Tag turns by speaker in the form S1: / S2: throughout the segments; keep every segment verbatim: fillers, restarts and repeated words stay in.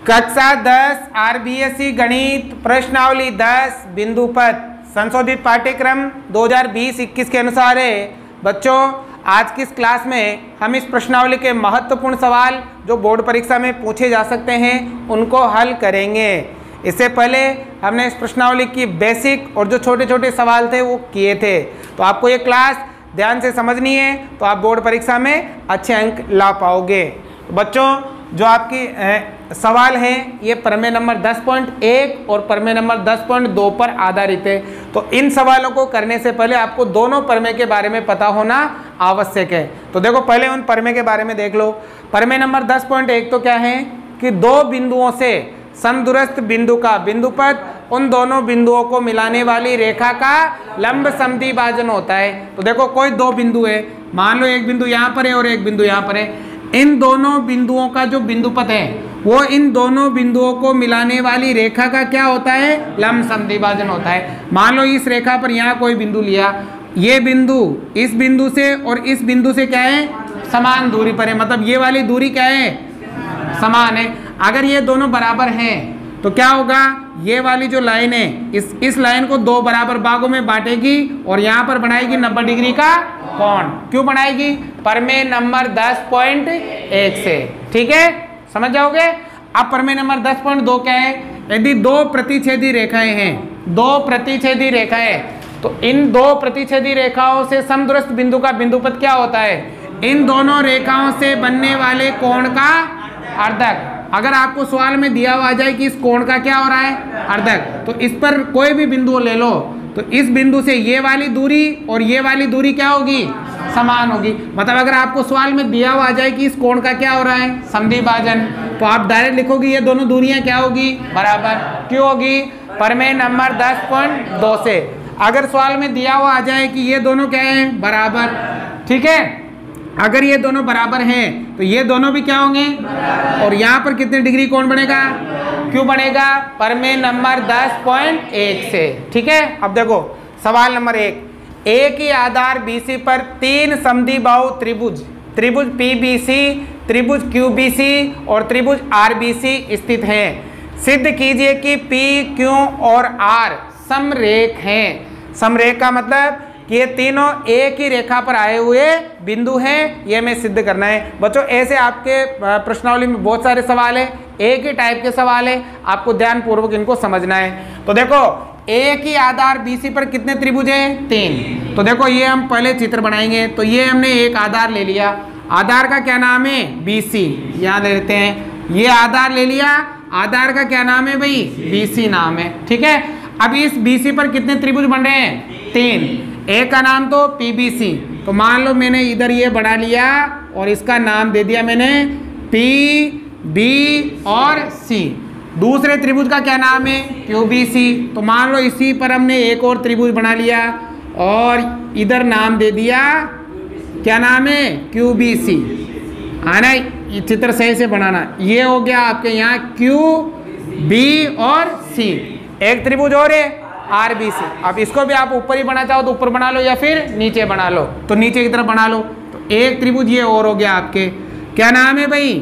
S1: कक्षा दस आरबीएसई गणित प्रश्नावली दस बिंदु पद संशोधित पाठ्यक्रम दो हज़ार बीस इक्कीस के अनुसार है। बच्चों, आज की इस क्लास में हम इस प्रश्नावली के महत्वपूर्ण सवाल जो बोर्ड परीक्षा में पूछे जा सकते हैं उनको हल करेंगे। इससे पहले हमने इस प्रश्नावली की बेसिक और जो छोटे छोटे सवाल थे वो किए थे, तो आपको ये क्लास ध्यान से समझनी है तो आप बोर्ड परीक्षा में अच्छे अंक ला पाओगे। तो बच्चों, जो आपकी ए, सवाल हैं ये प्रमेय नंबर दस पॉइंट एक और प्रमेय नंबर दस पॉइंट दो पर आधारित है। तो इन सवालों को करने से पहले आपको दोनों प्रमेय के बारे में पता होना आवश्यक है। तो देखो, पहले उन प्रमेय के बारे में देख लो। प्रमेय नंबर दस पॉइंट एक तो क्या है कि दो बिंदुओं से समदूरस्थ बिंदु का बिंदुपद उन दोनों बिंदुओं को मिलाने वाली रेखा का लंब समद्विभाजन होता है। तो देखो, कोई दो बिंदु है, मान लो एक बिंदु यहाँ पर है और एक बिंदु यहाँ पर है। इन दोनों बिंदुओं का जो बिंदुपद है वो इन दोनों बिंदुओं को मिलाने वाली रेखा का क्या होता है? लंब समद्विभाजन होता है। मान लो इस रेखा पर यहाँ कोई बिंदु लिया, ये बिंदु इस बिंदु से और इस बिंदु से क्या है? समान दूरी पर है, मतलब ये वाली दूरी क्या है? समान है। अगर ये दोनों बराबर हैं तो क्या होगा? ये वाली जो लाइन है इस इस लाइन को दो बराबर भागों में बांटेगी और यहाँ पर बनाएगी नब्बे डिग्री का कोण। क्यों बनाएगी? प्रमेय नंबर दस पॉइंट एक से। ठीक है, समझ जाओगे। अब प्रमेय नंबर दस पॉइंट दो क्या है? यदि दो प्रतिच्छेदी रेखाएं हैं, दो प्रतिच्छेदी रेखाएं, तो इन दो प्रतिच्छेदी रेखाओं से समदूरस्थ बिंदु का बिंदुपद क्या होता है? इन दोनों रेखाओं से बनने वाले कोण का अर्धक। अगर आपको सवाल में दिया हुआ जाए कि इस कोण का क्या हो रहा है? अर्धक, तो इस पर कोई भी बिंदु ले लो, तो इस बिंदु से ये वाली दूरी और ये वाली दूरी क्या होगी? समान होगी। मतलब अगर आपको सवाल में दिया हुआ जाए कि इस कोण का क्या हो रहा है? समद्विभाजन, तो आप डायरेक्ट लिखोगे ये दोनों दूरियां क्या होगी? बराबर। क्यों होगी? प्रमेय नंबर दस पॉइंट दो से। अगर सवाल में दिया हुआ आ जाए कि ये दोनों क्या है? बराबर। ठीक है, अगर ये दोनों बराबर हैं तो ये दोनों भी क्या होंगे? और यहाँ पर कितने डिग्री कोण बनेगा? क्यों बनेगा? प्रमेय नंबर दस पॉइंट एक से। ठीक है, अब देखो सवाल नंबर एक। एक ही आधार बीसी पर तीन समद्विबाहु त्रिभुज त्रिभुज पीबीसी, त्रिभुज क्यूबीसी और त्रिभुज आरबीसी स्थित हैं। सिद्ध कीजिए कि पी, क्यू और आर समरेख हैं। समरेख का मतलब कि ये तीनों एक ही रेखा पर आए हुए बिंदु हैं, ये हमें सिद्ध करना है। बच्चों, ऐसे आपके प्रश्नावली में बहुत सारे सवाल है, एक ही टाइप के सवाल है, आपको ध्यान पूर्वक इनको समझना है। तो देखो, एक ही आधार बीसी पर कितने त्रिभुज हैं? तीन। तो देखो, ये हम पहले चित्र बनाएंगे। तो ये हमने एक आधार ले लिया, आधार का क्या नाम है? बीसी। यहाँ ले लेते हैं, ये आधार ले लिया, आधार का क्या नाम है भाई? बीसी नाम है। ठीक है, अब इस बीसी पर कितने त्रिभुज बन रहे हैं? तीन। एक का नाम तो पीबीसी, तो मान लो मैंने इधर ये बना लिया और इसका नाम दे दिया मैंने पी, बी और सी। दूसरे त्रिभुज का क्या नाम है? क्यूबीसी, तो मान लो इसी पर हमने एक और त्रिभुज बना लिया और इधर नाम दे दिया, क्या नाम है? क्यूबीसी। आना, ये चित्र सही से बनाना। ये हो गया आपके यहाँ क्यू, बी और सी। एक त्रिभुज और है आरबीसी। अब इसको भी आप ऊपर ही बना चाहो तो ऊपर बना लो या फिर नीचे बना लो, तो नीचे की तरफ बना लो। तो एक त्रिभुज ये और हो गया आपके, क्या नाम है भाई?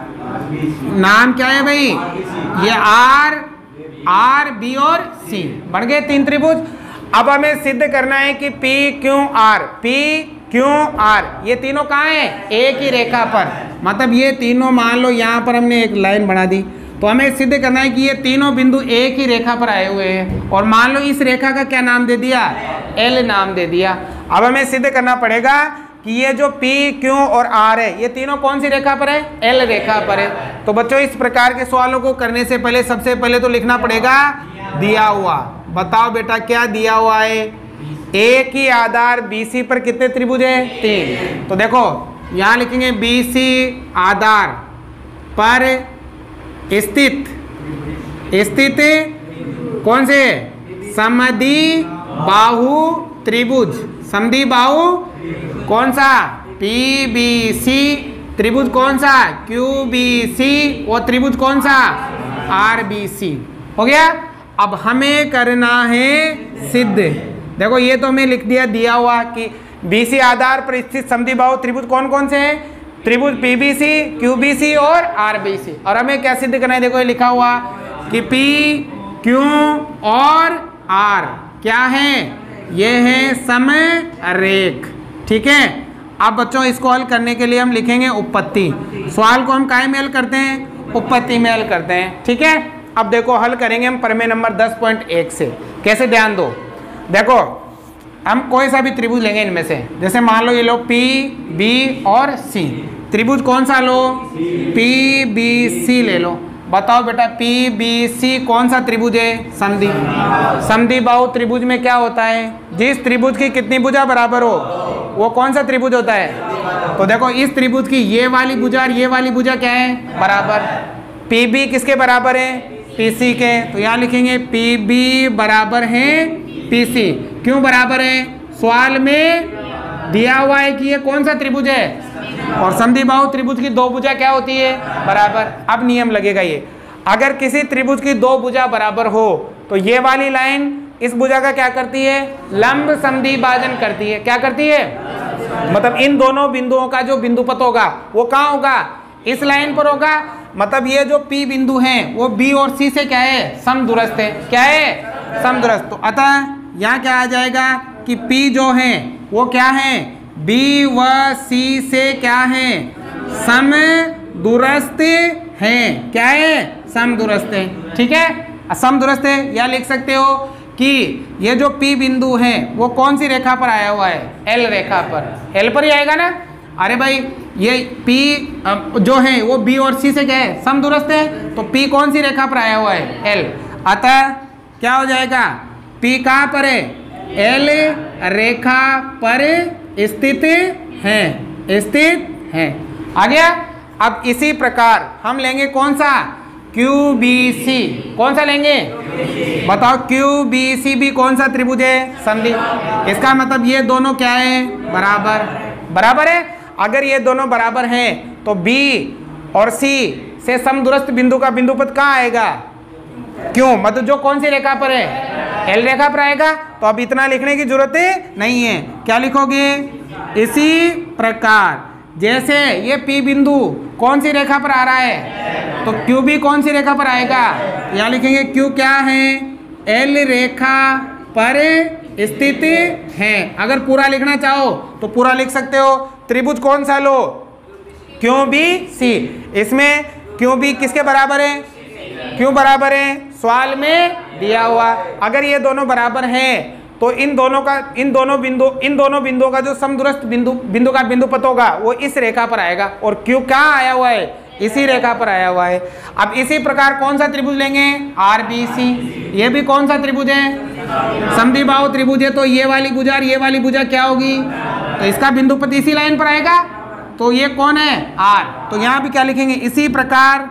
S1: नाम क्या है भाई? ये आर, आर, बी और सी बन गए तीन त्रिभुज। अब हमें सिद्ध करना है कि P, Q, R, P, Q, R ये तीनों कहाँ हैं? एक ही रेखा पर। मतलब ये तीनों, मान लो यहाँ पर हमने एक लाइन बना दी, तो हमें सिद्ध करना है कि ये तीनों बिंदु एक ही रेखा पर आए हुए हैं। और मान लो इस रेखा का क्या नाम दे दिया? एल नाम दे दिया। अब हमें सिद्ध करना पड़ेगा कि ये जो P, Q और R है ये तीनों कौन सी रेखा पर है? L रेखा पर है। तो बच्चों, इस प्रकार के सवालों को करने से पहले सबसे पहले तो लिखना पड़ेगा दिया हुआ। बताओ बेटा, क्या दिया हुआ है? एक ही आधार B C पर कितने त्रिभुज है? तीन। तो देखो यहाँ लिखेंगे B C आधार पर स्थित स्थित कौन से? समद्विबाहु त्रिभुज। समद्विबाहु कौन सा? पीबीसी। त्रिभुज कौन सा? क्यूबीसी। और त्रिभुज कौन सा? आरबीसी। हो गया। अब हमें करना है सिद्ध। देखो, ये तो हमें लिख दिया दिया हुआ कि बीसी आधार पर स्थित समद्विबाहु त्रिभुज कौन कौन से हैं? त्रिभुज पीबीसी, क्यूबीसी और आरबीसी। और हमें क्या सिद्ध करना है, देखो ये लिखा हुआ कि पी, क्यू और आर क्या है, ये है समरेख। ठीक है, अब बच्चों इसको हल करने के लिए हम लिखेंगे उपपत्ति। सवाल को हम काय में हल करते हैं, उपपत्ति में हल करते हैं। ठीक है, अब देखो हल करेंगे हम प्रमेय नंबर दस पॉइंट एक से। कैसे, ध्यान दो। देखो हम कोई सा भी त्रिभुज लेंगे इनमें से, जैसे मान लो ये लो पी, बी और सी। त्रिभुज कौन सा लो, पी बी सी ले लो। बताओ बेटा पी बी सी कौन सा त्रिभुज है, समद्वि। समद्विबाहु त्रिभुज में क्या होता है, जिस त्रिभुज की कितनी भुजा बराबर हो वो कौन सा त्रिभुज होता है। तो देखो इस त्रिभुज की ये वाली भुजा और ये वाली भुजा क्या है, बराबर। पी बी किसके बराबर है, पी सी के। तो यहाँ लिखेंगे पी बी बराबर है पी सी। क्यों बराबर है, सवाल में दिया हुआ है कि ये कौन सा त्रिभुज है, और समद्विबाहु त्रिभुज की दो भुजा क्या होती है, बराबर। अब नियम लगेगा ये, अगर किसी त्रिभुज की दो भुजा बराबर हो तो ये वाली लाइन इस भुजा का क्या करती है, लंब समद्विभाजन करती है। क्या करती है, मतलब इन दोनों बिंदुओं का जो बिंदुपत होगा वो कहाँ होगा, इस लाइन पर होगा। मतलब ये जो P बिंदु हैं वो B और C से क्या है, समदूरस्थ है। क्या है, समदूरस्थ। तो अतः यहाँ क्या आ जाएगा कि P जो है वो क्या है, B व C से क्या है, समदूरस्थ है। क्या है, समदूरस्थ है। ठीक है, समदूरस्थ है। या लिख सकते हो कि ये जो P बिंदु है वो कौन सी रेखा पर आया हुआ है, L रेखा पर। L पर ही आएगा ना। अरे भाई ये P जो है वो B और C से क्या है, समदूरस्थ है। तो P कौन सी रेखा पर आया हुआ है, L। अतः क्या हो जाएगा, P कहाँ पर है, L रेखा पर स्थित है, स्थित है। आ गया। अब इसी प्रकार हम लेंगे कौन सा, क्यू बी सी। कौन सा लेंगे, बताओ क्यू बी सी भी कौन सा त्रिभुज है, समद्वि। इसका मतलब ये दोनों क्या है, बराबर। बराबर है। अगर ये दोनों बराबर हैं तो B और C से समदूरस्थ बिंदु का बिंदुपत कहाँ आएगा, क्यों, मतलब जो कौन सी रेखा पर है, L रेखा पर आएगा। तो अब इतना लिखने की जरूरत नहीं है। क्या लिखोगे, इसी प्रकार जैसे ये P बिंदु कौन सी रेखा पर आ रहा है, तो Q भी कौन सी रेखा पर आएगा, यहाँ लिखेंगे Q क्या है, L रेखा पर स्थित है। अगर पूरा लिखना चाहो तो पूरा लिख सकते हो। त्रिभुज कौन सा लो, क्यों बी सी। इसमें क्यों बी किसके बराबर है, क्यों बराबर है, सवाल में दिया हुआ। अगर ये दोनों बराबर हैं तो इन दोनों का इन दोनों बिंदु इन दोनों बिंदुओं का जो समदूरस्थ बिंदु बिंदु का बिंदुपत होगा वो इस रेखा पर आएगा। और क्यों कहाँ आया हुआ है, इसी रेखा पर आया हुआ है। अब इसी प्रकार कौन सा त्रिभुज लेंगे, आर बी सी। ये भी कौन सा त्रिभुज है, समद्विबाहु त्रिभुज है। तो ये वाली भुजा और ये वाली भुजा क्या होगी, तो इसका बिंदुपत इसी लाइन पर आएगा। तो ये कौन है, आर। तो यहाँ भी क्या लिखेंगे, इसी प्रकार,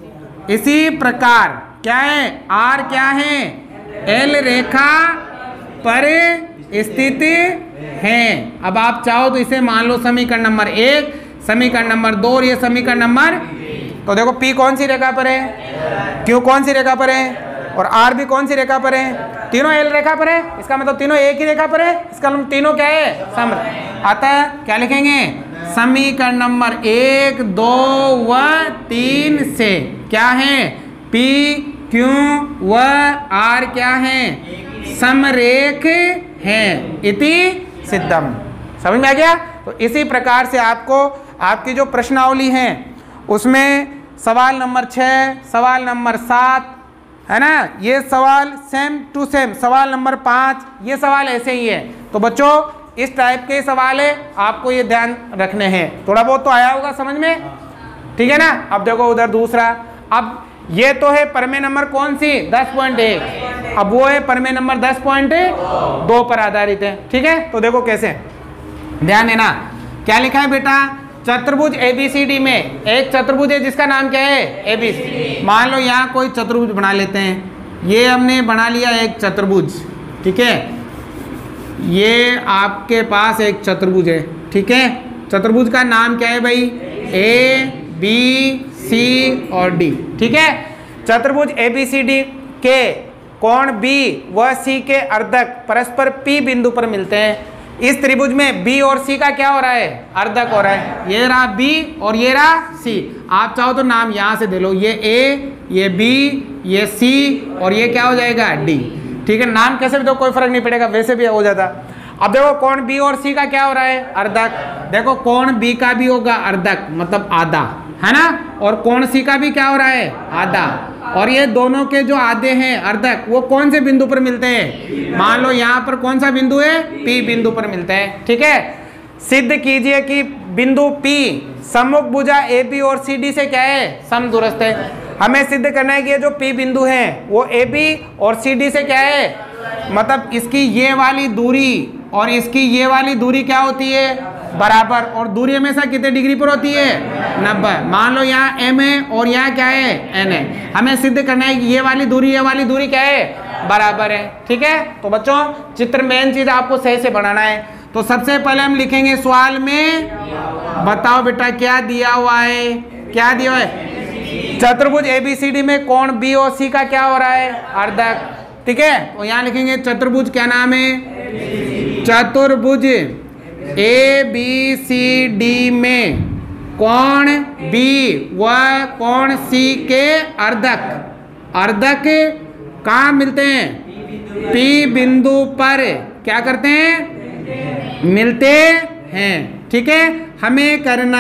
S1: इसी प्रकार क्या है, आर क्या है, एल रेखा पर स्थित है। अब आप चाहो तो इसे मान लो समीकरण नंबर एक, समीकरण नंबर दो और ये समीकरण नंबर। तो देखो P कौन सी रेखा पर है, Q कौन सी रेखा पर है, और R भी कौन सी रेखा पर है, तीनों L रेखा पर है। इसका मतलब तीनों एक ही रेखा पर है। इसका मतलब तीनों क्या है, सम। अतः क्या लिखेंगे, समीकरण नंबर एक, दो व तीन से क्या है, P, Q व R क्या है, समरेख है। इति सिद्धम। समझ में आ गया। तो इसी प्रकार से आपको आपकी जो प्रश्नावली है उसमें सवाल नंबर छः, सवाल नंबर सात है ना, ये सवाल सेम टू सेम, सवाल नंबर पाँच, ये सवाल ऐसे ही है। तो बच्चों इस टाइप के सवाल है, आपको ये ध्यान रखने हैं। थोड़ा बहुत तो आया होगा समझ में, ठीक है ना। अब देखो उधर दूसरा, अब ये तो है प्रमेय नंबर कौन सी, दस पॉइंट एक। अब वो है प्रमेय नंबर दस पॉइंट दो पर आधारित है। ठीक है, तो देखो कैसे, ध्यान देना। क्या लिखा है बेटा, चतुर्भुज एबीसीडी में एक चतुर्भुज है जिसका नाम क्या है, एबीसी। मान लो यहाँ कोई चतुर्भुज बना लेते हैं। ये हमने बना लिया एक चतुर्भुज, ठीक है। ये आपके पास एक चतुर्भुज है, ठीक है। चतुर्भुज का नाम क्या है भाई, ए बी सी और डी, ठीक है। चतुर्भुज एबीसीडी के कोण बी व सी के अर्धक परस्पर पी बिंदु पर मिलते हैं। इस त्रिभुज में बी और सी का क्या हो रहा है, अर्धक हो रहा है। ये रहा बी और ये रहा सी। आप चाहो तो नाम यहां से दे लो, ये ए, ये बी, ये सी और ये क्या हो जाएगा डी। ठीक है, नाम कैसे भी दो कोई फर्क नहीं पड़ेगा, वैसे भी हो जाता। अब देखो कोण बी और सी का क्या हो रहा है, अर्धक। देखो कोण बी का भी होगा अर्धक, मतलब आधा, है ना, और कोण सी का भी क्या हो रहा है, आधा। और ये दोनों के जो आधे हैं अर्धक, वो कौन से बिंदु पर मिलते हैं, मान लो यहाँ पर कौन सा बिंदु है, पी बिंदु पर मिलते हैं। ठीक है, सिद्ध कीजिए कि बिंदु पी सम्मुख भुजा ए बी और सी डी से क्या है, समदूरस्थ है। हमें सिद्ध करना है कि ये जो पी बिंदु है वो ए बी और सी डी से क्या है, मतलब इसकी ये वाली दूरी और इसकी ये वाली दूरी क्या होती है, बराबर। और दूरी हमेशा कितने डिग्री पर होती है, नब्बे। मान लो यहाँ एम है और यहाँ क्या है, एन है। हमें सिद्ध करना है कि ये वाली दूरी ये वाली दूरी क्या है, बराबर है। ठीक है, तो बच्चों चित्र मेन चीज आपको सही से बनाना है। तो सबसे पहले हम लिखेंगे सवाल में, बताओ बेटा क्या दिया हुआ है, क्या दिया हुआ है, चतुर्भुज एबीसीडी में कोण बी और सी का क्या हो रहा है, अर्धक। ठीक है, तो यहाँ लिखेंगे चतुर्भुज, क्या नाम है, चतुर्भुज ए बी सी डी में कोण बी व कोण सी के अर्धक, अर्धक कहाँ मिलते हैं, पी बिंदु पर क्या करते हैं, मिलते हैं। ठीक है, हमें करना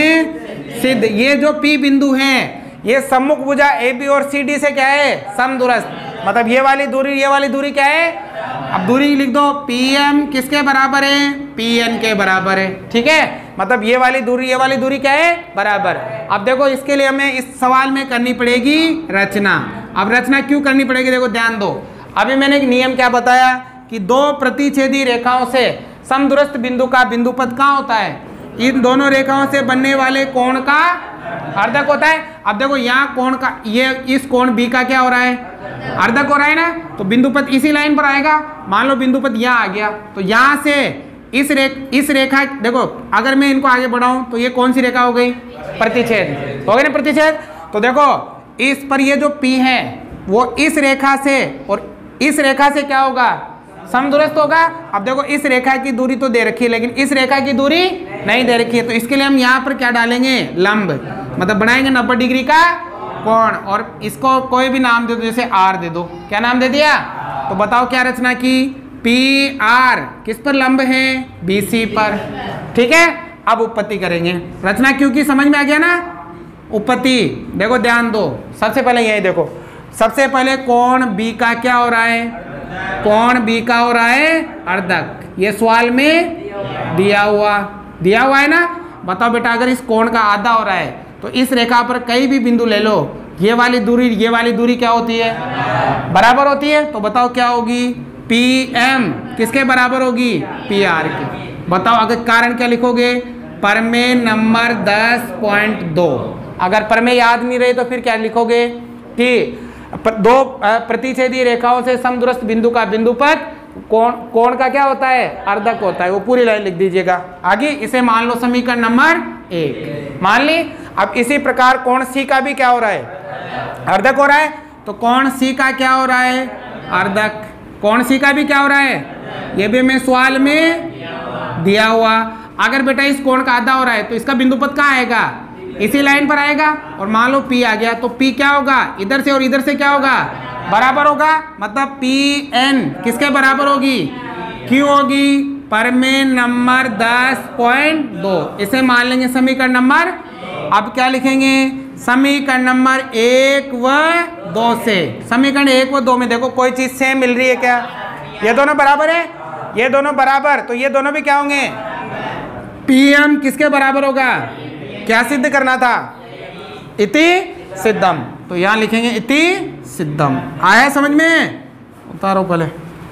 S1: है सिद्ध, ये जो पी बिंदु हैं ये सम्मुख भुजा ए बी और सी डी से क्या है, समदूरस्थ, मतलब ये वाली दूरी ये वाली दूरी क्या है, अब दूरी लिख दो, पी एम किसके बराबर है, पी एन के बराबर है। ठीक है, मतलब ये वाली दूरी ये वाली दूरी क्या है, बराबर। अब देखो इसके लिए हमें इस सवाल में करनी पड़ेगी रचना। अब रचना क्यों करनी पड़ेगी, देखो ध्यान दो। अभी मैंने एक नियम क्या बताया कि दो प्रतिच्छेदी रेखाओं से समदूरस्थ बिंदु का बिंदुपद कहाँ होता है, इन दोनों रेखाओं से बनने वाले कोण का अर्धक होता है। अब देखो यहाँ कोण का, ये इस कोण बी का क्या हो रहा है, अर्धक हो रहा है ना, तो बिंदुपद इसी लाइन पर आएगा। मान लो बिंदुपद यहाँ आ गया, तो यहाँ से इस रेख इस रेखा, देखो अगर मैं इनको आगे बढ़ाऊं तो ये कौन सी रेखा हो गई, प्रतिच्छेद हो गई ना, प्रतिच्छेद। तो देखो इस पर ये जो P है वो इस रेखा से और इस रेखा से क्या होगा, समदूरस्थ होगा। अब देखो इस रेखा की दूरी तो दे रखी है लेकिन इस रेखा की दूरी नहीं दे रखी है, तो इसके लिए हम यहाँ पर क्या डालेंगे, लंब, मतलब बनाएंगे नब्बे डिग्री का कोण। और इसको कोई भी नाम दे दो, जैसे आर दे दो, क्या नाम दे दिया। तो बताओ क्या रचना की, पी आर किस पर लंब है, बी सी पर। ठीक है, अब उत्पत्ति करेंगे, रचना क्योंकि समझ में आ गया ना। उत्पत्ति देखो ध्यान दो, सबसे पहले यही देखो, सबसे पहले कोण बी का क्या हो रहा है, कोण बी का हो रहा है अर्धक, ये सवाल में दिया हुआ दिया हुआ है ना। बताओ बेटा अगर इस कोण का आधा हो रहा है तो इस रेखा पर कई भी बिंदु ले लो, ये वाली दूरी ये वाली दूरी क्या होती है, बराबर होती है। तो बताओ क्या होगी, पी एम किसके बराबर होगी, पी आर के। बताओ अगर कारण क्या लिखोगे, प्रमेय नंबर दस पॉइंट दो। अगर प्रमेय याद नहीं रहे तो फिर क्या लिखोगे कि दो प्रतिच्छेदी रेखाओं से समदूरस्थ बिंदु का बिंदुपद कोण कोण का क्या होता है, अर्धक होता है। वो पूरी लाइन लिख दीजिएगा आगे। इसे मान लो समीकरण नंबर एक मान ली। अब इसी प्रकार कोण सी का भी क्या हो रहा है, अर्धक हो रहा है। तो कोण सी का क्या हो रहा है, अर्धक। कोण सी का भी क्या हो रहा है, ये भी हमें सवाल में दिया हुआ। अगर बेटा इस कोण का आधा हो रहा है तो इसका बिंदुपद कहाँ आएगा, इसी लाइन पर आएगा। और मान लो P आ गया तो P क्या होगा, इधर से और इधर से क्या होगा, बराबर होगा। मतलब P N किसके बराबर होगी, Q होगी, प्रमेय नंबर दस पॉइंट दो। इसे मान लेंगे समीकरण नंबर। अब क्या लिखेंगे, समीकरण नंबर एक व दो से। समीकरण एक व दो में देखो कोई चीज सेम मिल रही है क्या, ये दोनों बराबर है, ये दोनों बराबर, तो ये दोनों भी क्या होंगे, P M किसके बराबर होगा, क्या सिद्ध करना था, इति सिद्धम। तो यहां लिखेंगे इति सिद्धम। आया समझ में, उतारो पहले।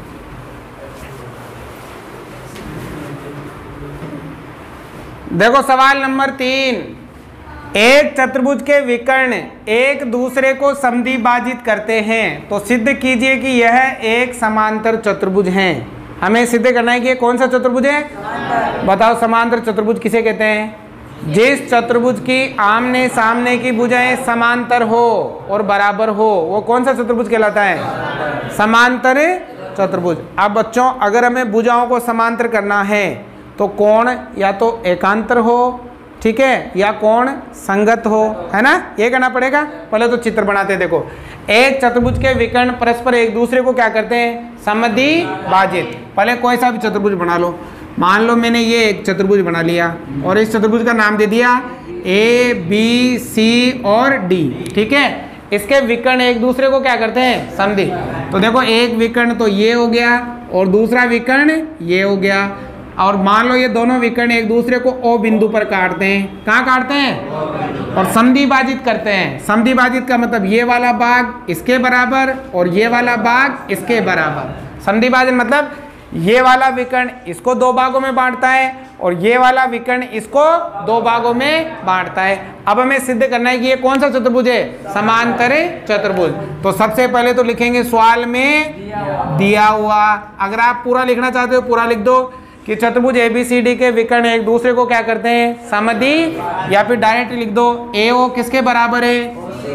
S1: देखो सवाल नंबर तीन, एक चतुर्भुज के विकर्ण एक दूसरे को समद्विभाजित करते हैं तो सिद्ध कीजिए कि यह एक समांतर चतुर्भुज है। हमें सिद्ध करना है कि ये कौन सा चतुर्भुज है, बताओ। समांतर चतुर्भुज किसे कहते हैं, जिस चतुर्भुज की आमने सामने की भुजाएं समांतर हो और बराबर हो, वो कौन सा चतुर्भुज कहलाता है, समांतर चतुर्भुज। अब बच्चों अगर हमें भुजाओं को समांतर करना है तो कोण या तो एकांतर हो, ठीक है, या कोण संगत हो, है ना, ये करना पड़ेगा। पहले तो चित्र बनाते हैं। देखो एक चतुर्भुज के विकर्ण परस्पर एक दूसरे को क्या करते हैं, समद्विभाजित। पहले कोई सा भी चतुर्भुज बना लो। मान लो मैंने ये एक चतुर्भुज बना लिया और इस चतुर्भुज का नाम दे दिया ए बी सी और डी, ठीक है। इसके विकर्ण एक दूसरे को क्या करते हैं, समद्वि। तो देखो एक विकर्ण तो ये हो गया और दूसरा विकर्ण ये हो गया, और मान लो ये दोनों विकर्ण एक दूसरे को ओ बिंदु पर काटते हैं। कहाँ काटते हैं, और समद्विभाजित करते हैं। समद्विभाजित का मतलब ये वाला भाग इसके बराबर और ये वाला भाग इसके बराबर। समद्विभाजन मतलब ये वाला विकर्ण इसको दो भागों में बांटता है और ये वाला विकर्ण इसको दो भागों में बांटता है। अब हमें सिद्ध करना है कि ये कौन सा चतुर्भुज है, समांतर चतुर्भुज। तो सबसे पहले तो लिखेंगे सवाल में दिया हुआ। अगर आप पूरा लिखना चाहते हो पूरा लिख दो कि चतुर्भुज एबीसीडी के विकर्ण एक दूसरे को क्या करते हैं, समद्वि, या फिर डायरेक्ट लिख दो ए ओ किसके बराबर है,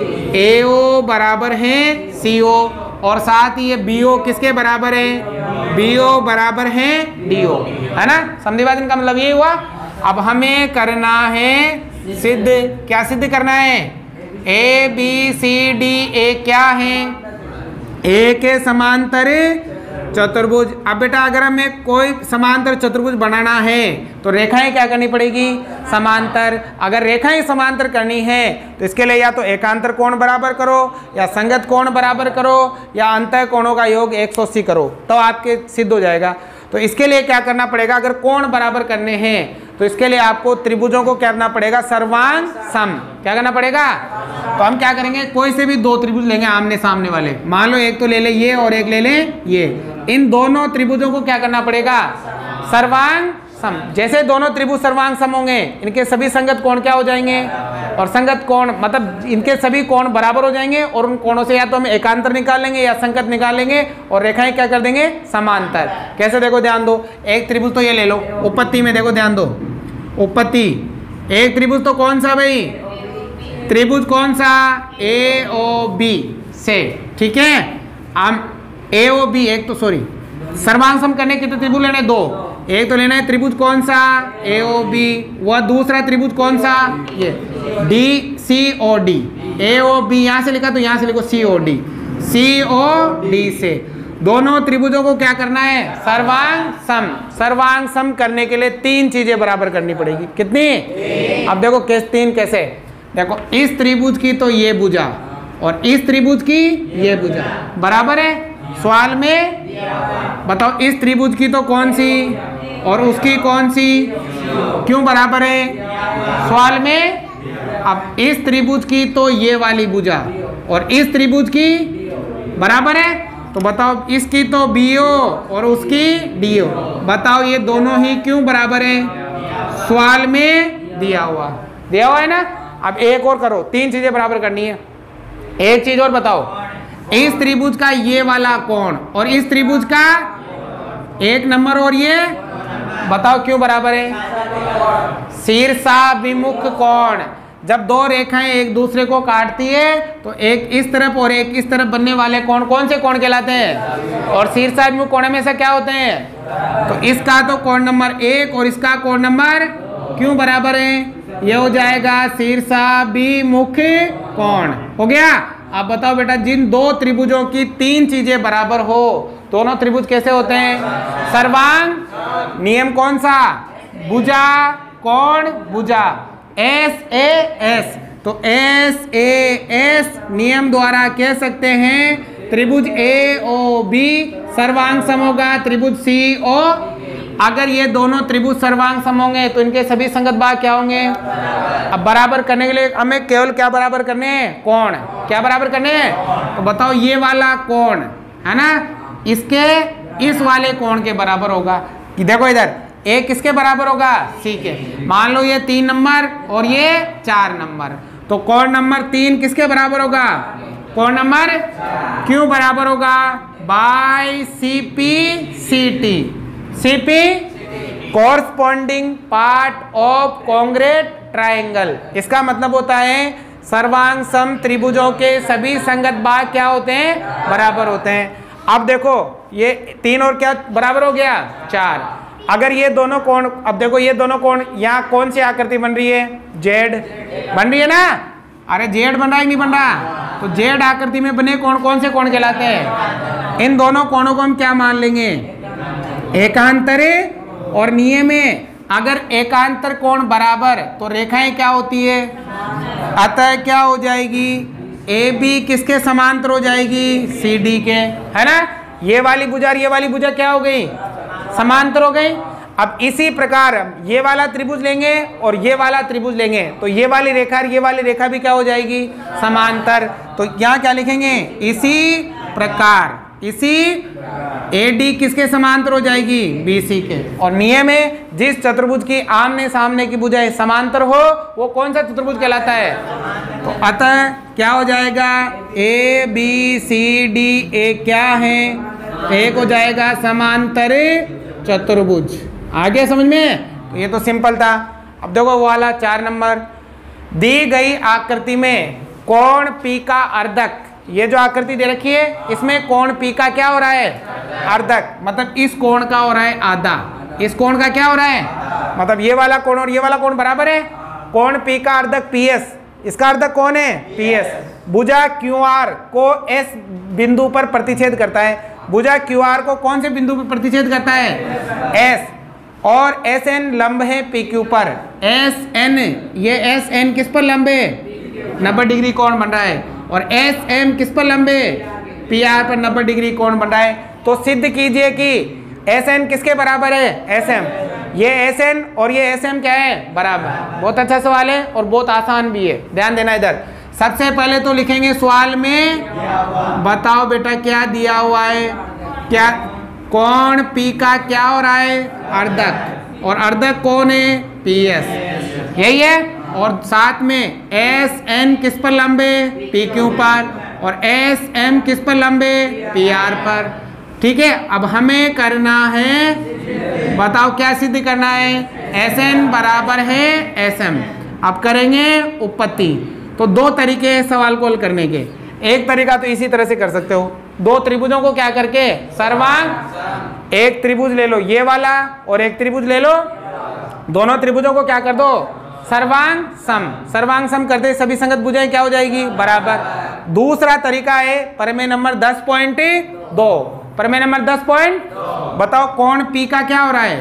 S1: ए ओ बराबर है सी ओ, और साथ ही ये बी ओ किसके बराबर है, बी ओ बराबर है डी ओ, है ना। समद्विभाजन का मतलब ये हुआ। अब हमें करना है सिद्ध। क्या सिद्ध करना है, A B C D A क्या है, ए के समांतर चतुर्भुज। अब बेटा अगर हमें कोई समांतर चतुर्भुज बनाना है तो रेखाएं क्या करनी पड़ेगी, समांतर। अगर रेखाएं समांतर करनी है तो इसके लिए या तो एकांतर कोण बराबर करो, या संगत कोण बराबर करो, या अंतः कोणों का योग एक सौ अस्सी करो, तो आपके सिद्ध हो जाएगा। तो इसके लिए क्या करना पड़ेगा, अगर कोण बराबर करने हैं तो इसके लिए आपको त्रिभुजों को क्या करना पड़ेगा, सर्वांग सम। क्या करना पड़ेगा, तो हम क्या करेंगे, कोई से भी दो त्रिभुज लेंगे आमने सामने वाले। मान लो एक तो ले ले ये और एक ले ले ये। इन दोनों त्रिभुजों को क्या करना पड़ेगा, सर्वांग सम। जैसे दोनों त्रिभुज सर्वांग सम होंगे इनके सभी संगत कोण क्या हो जाएंगे, और संगत कोण मतलब इनके सभी कोण बराबर हो जाएंगे, और उन कोणों से या तो हम एकांतर निकाल लेंगे या संगत निकाल लेंगे, और रेखाएं क्या कर देंगे, समांतर। कैसे, देखो ध्यान दो, एक त्रिभुज तो ये ले लो, उपपत्ति में देखो ध्यान दो, उपपत्ति एक त्रिभुज तो कौन सा भाई, त्रिभुज कौन सा, ए ओ बी से, ठीक है। हम ए ओ बी एक तो सॉरी सर्वांग सम करने कितने त्रिभुज लेने, दो। एक तो लेना है त्रिभुज कौन सा, ए ओ बी, वह दूसरा त्रिभुज कौन सा, ये D C O D. A O B यहाँ से लिखा तो यहाँ से लिखो सी O D, C O D से दोनों त्रिभुजों को क्या करना है, सर्वांग सम। सर्वांग सम करने के लिए तीन चीजें बराबर करनी पड़ेगी। कितनी, अब देखो कैसे तीन, कैसे देखो, इस त्रिभुज की तो ये भुजा और इस त्रिभुज की ये भुजा बराबर है। सवाल में बताओ इस त्रिभुज की तो कौन सी और उसकी कौन सी, क्यों बराबर है, सवाल में। अब इस त्रिभुज की तो ये वाली भुजा और इस त्रिभुज की बराबर है, तो बताओ इसकी तो बी ओ और उसकी डी ओ, बताओ ये दोनों ही क्यों बराबर है, सवाल में दिया हुआ दिया हुआ है ना। अब एक और करो, तीन चीजें बराबर करनी है। एक चीज और बताओ, इस त्रिभुज का ये वाला कोण और इस त्रिभुज का एक नंबर और ये, बताओ क्यों बराबर है, शीर्षाभिमुख कोण। जब दो रेखाएं एक दूसरे को काटती है तो एक इस तरफ और एक इस तरफ बनने वाले कोण कौन से कोण कहलाते हैं, और शीर्षाभिमुख कोण में से क्या होते हैं, तो इसका तो कोण नंबर एक और इसका कोण नंबर क्यों बराबर है, ये हो जाएगा शीर्षाभिमुख कोण। हो गया। अब बताओ बेटा, जिन दो त्रिभुजों की तीन चीजें बराबर हो, दोनों त्रिभुज कैसे होते हैं, सर्वांग। नियम कौन सा, भुजा कोण भुजा, एस ए एस। तो एस ए एस नियम द्वारा कह सकते हैं त्रिभुज ए ओ बी सर्वांग सम होगा त्रिभुज सी ओ। अगर ये दोनों त्रिभुज सर्वांग सम होंगे तो इनके सभी संगत भाग क्या होंगे। अब बराबर करने के लिए हमें केवल क्या बराबर करने हैं, कोण। क्या बराबर करने हैं, तो बताओ ये वाला कोण है ना, इसके इस वाले कोण के बराबर होगा। कि देखो इधर ए किसके बराबर होगा, सी के। मान लो ये तीन नंबर और ये चार नंबर, तो कोण नंबर तीन किसके बराबर होगा, कोण नंबर क्यों बराबर होगा, by C P C T. C P corresponding part of congruent triangle. इसका मतलब होता है सर्वांग सम त्रिभुजों के सभी संगत भाग क्या होते हैं, बराबर होते हैं। अब देखो ये तीन और क्या बराबर हो गया चार। अगर ये दोनों कोण, अब देखो ये दोनों कोण, यहाँ कौन सी आकृति बन रही है? जेड बन रही है ना। अरे जेड बन रहा है नहीं बन रहा? तो जेड आकृति में बने कोण कौन से कोण कहलाते हैं? इन दोनों कोणों को हम क्या मान लेंगे? एकांतरे और नियमे। अगर एकांतर कोण बराबर तो रेखाएं क्या होती है? अतः क्या हो जाएगी? ए बी किसके समांतर हो जाएगी? सी डी के, है ना। ये वाली भुजा ये वाली भुजा क्या हो गई? समांतर हो गई। अब इसी प्रकार ये वाला त्रिभुज लेंगे और ये वाला त्रिभुज लेंगे तो ये वाली रेखा और ये वाली रेखा भी क्या हो जाएगी? समांतर। तो यहाँ क्या लिखेंगे? इसी प्रकार, इसी ए डी किसके समांतर हो जाएगी? बी सी के। और नियम है जिस चतुर्भुज की आमने सामने की भुजाएं समांतर हो वो कौन सा चतुर्भुज कहलाता है? तो अतः क्या हो जाएगा? A B C D A क्या है? एक हो जाएगा समांतर चतुर्भुज। आगे समझ में? तो ये तो सिंपल था। अब देखो वो वाला चार नंबर, दी गई आकृति में कोण पी का अर्धक, ये जो आकृति दे रखी है इसमें कोण पी का क्या हो रहा है? अर्धक। मतलब इस कोण का हो रहा है आधा, इस कोण का क्या हो रहा है? मतलब ये वाला कोण और ये वाला कोण बराबर है। कोण पी का अर्धक पी एस, इसका अर्धक कौन है? P S. भुजा क्यू आर को एस बिंदु पर प्रतिच्छेद करता है। भुजा क्यू आर को कौन से बिंदु पर प्रतिच्छेद करता है? एस। और एस एन लंब है पी क्यू पर। एस एन, ये एस एन किस पर लंब है? नब्बे डिग्री कोण बन रहा है। और एस एम किस पर लंब है? पी आर पर नब्बे डिग्री कोण बन रहा है। तो सिद्ध कीजिए कि एस एन किसके बराबर है? S M. ये एस एन और ये एस एम क्या है? बराबर। बहुत अच्छा सवाल है और बहुत आसान भी है, ध्यान देना इधर। सबसे पहले तो लिखेंगे सवाल में, बताओ बेटा क्या दिया हुआ है? क्या कोण पी का क्या हो रहा है? अर्धक। और अर्धक कौन है? पी एस, यही है। और साथ में एस एन किस पर लंबे? पी क्यू पर। और एस एम किस पर लंबे? पी आर पर। ठीक है। अब हमें करना है, बताओ क्या सिद्ध करना है? एस एन बराबर है एस एम। अब करेंगे उपपत्ति। तो दो तरीके हैं सवाल को हल करने के। एक तरीका तो इसी तरह से कर सकते हो, दो त्रिभुजों को क्या करके सर्वांग, एक त्रिभुज ले लो ये वाला और एक त्रिभुज ले लो, दोनों त्रिभुजों को क्या कर दो? सर्वांग सम। सर्वांग सम करते सभी संगत भुजाएं क्या हो जाएगी? बराबर। दूसरा तरीका है प्रमेय नंबर दस पॉइंट दो। प्रमेय नंबर दस पॉइंट, बताओ कोण पी का क्या हो रहा है?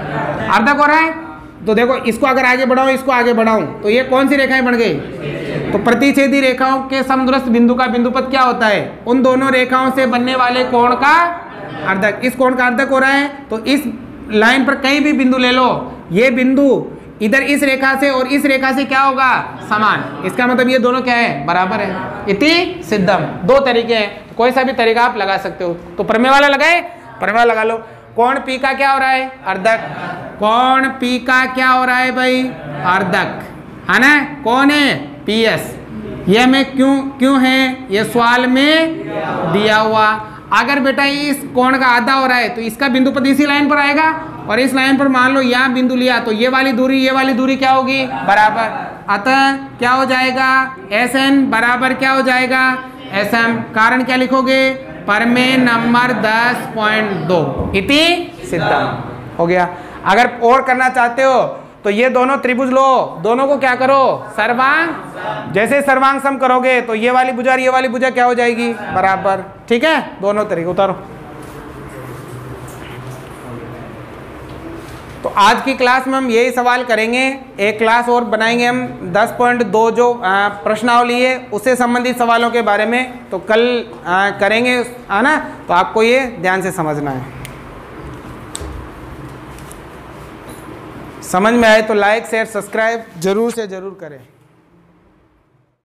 S1: अर्धक हो रहा है। तो देखो इसको अगर आगे बढ़ाऊं, इसको आगे बढ़ाऊं तो ये कौन सी रेखाएं बन गई? तो प्रतिच्छेदी रेखाओं के समदूरस्थ बिंदु का बिंदुपद क्या होता है? उन दोनों रेखाओं से बनने वाले कोण का अर्धक। इस कोण का अर्धक हो रहा है तो इस लाइन पर कहीं भी बिंदु ले लो, ये बिंदु इधर इस रेखा से और इस रेखा से क्या होगा? समान। इसका मतलब ये दोनों क्या है? बराबर है। इति सिद्धम। दो तरीके हैं, तो कोई सा भी तरीका आप लगा सकते हो। तो प्रमेय वाला लगाए, प्रमेय वाला लगा लो। कोण पी का क्या हो रहा है? अर्धक। कोण पी का क्या हो रहा है भाई? अर्धक, है ना। कौन है? P S. ये में क्यों क्यों है? ये सवाल में दिया हुआ। अगर बेटा इस कोण का आधा हो रहा है तो इसका बिंदुपद इसी लाइन पर आएगा और इस लाइन पर मान लो यहाँ बिंदु लिया तो ये वाली दूरी ये वाली दूरी क्या होगी? बराबर। अतः क्या हो जाएगा? एस एन बराबर क्या हो जाएगा? S M. कारण क्या लिखोगे? प्रमेय नंबर दस पॉइंट दो। इति सिद्धम। हो गया। अगर और करना चाहते हो तो ये दोनों त्रिभुज लो, दोनों को क्या करो? सर्वांग। जैसे सर्वांग सम करोगे तो ये वाली भुजा और ये वाली भुजा क्या हो जाएगी? बराबर। ठीक है। दोनों तरीके उतारो। तो आज की क्लास में हम यही सवाल करेंगे। एक क्लास और बनाएंगे हम दस पॉइंट दो जो प्रश्नावली है उससे संबंधित सवालों के बारे में, तो कल आ, करेंगे, है ना। तो आपको ये ध्यान से समझना है। समझ में आए तो लाइक शेयर सब्सक्राइब जरूर से जरूर करें।